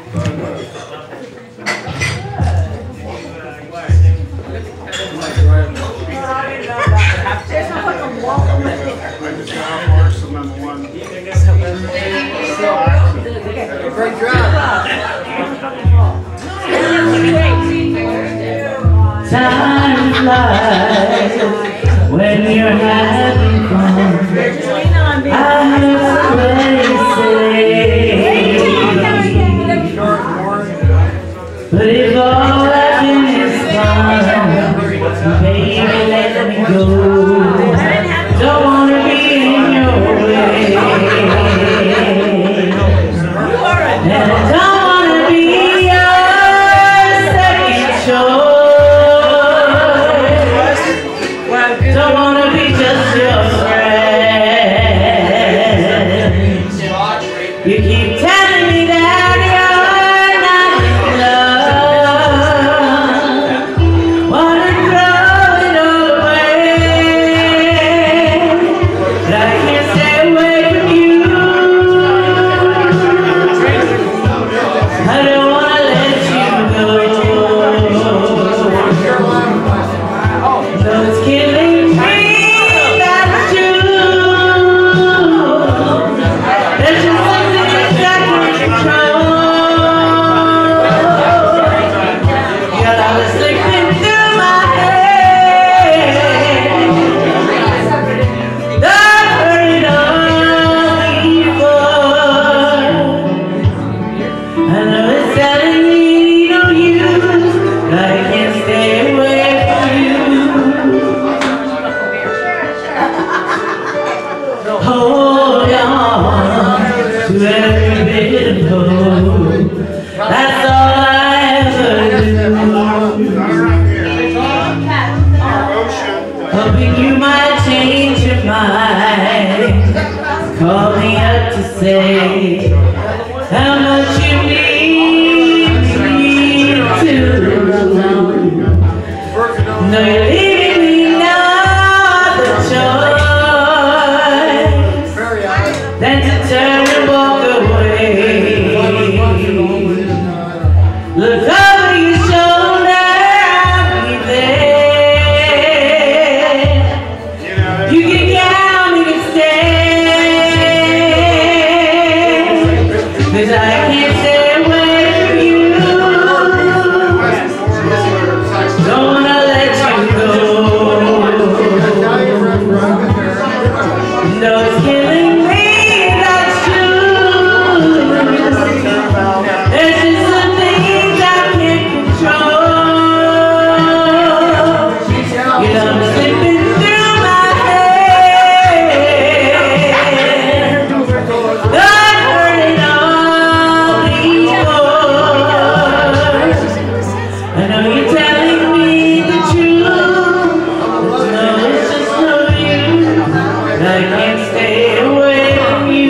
Great job. Time flies when you're having fun. I heard somebody say, but if all I've been is fun, baby, let me go. Don't wanna be in your way, and I don't wanna be your second choice. Don't wanna be just your friend. You keep telling me that you're not in love. Wanna throw it all away, but I can't stay away from you. I don't wanna let you go. So it's killing me, that's true. There's just something that I can't control. Your love is slipping through my head. I've heard it all before. I know it's telling me no use, but I can't stay away from you. Hold on to every bit of hope. That's all I ever do. Hoping you might change your mind. Call me up to say how much you need me to. No, you're leaving me no other choice than to turn and walk away. Look over your shoulder, I'll be there. You can count me to stay, 'cause I can't stay away from you. Don't wanna let you go. No, it's killing me, that's true. There's just some things I can't control. You know I'm slipping through my head. I've heard it all before. I know you're telling me the truth. No, it's just no use. I can't stay away from you.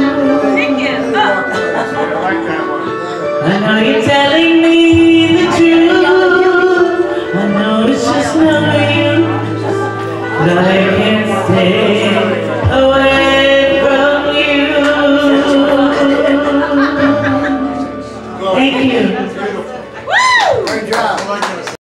I know you're telling me the truth. I know it's just no use, but I can't stay